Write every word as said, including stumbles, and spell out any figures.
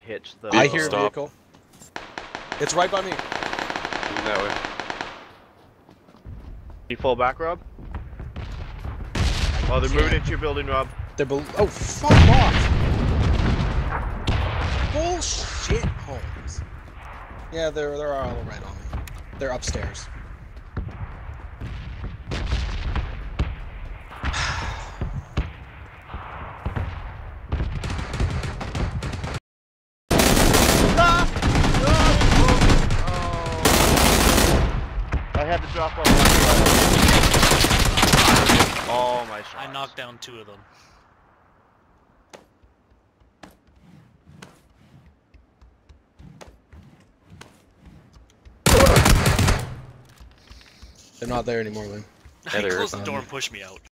hits the. I hear a Stop. vehicle. It's right by me. That way. You fall back, Rob? Oh, they're moving into your building, Rob. They're below. Oh, fuck off! Bullshit, Holmes. Yeah, they're they're all right on me. They're upstairs. I had to drop off. Oh my shots. I knocked down two of them. They're not there anymore, Lynn. Yeah, He there closed is. the door and pushed me out.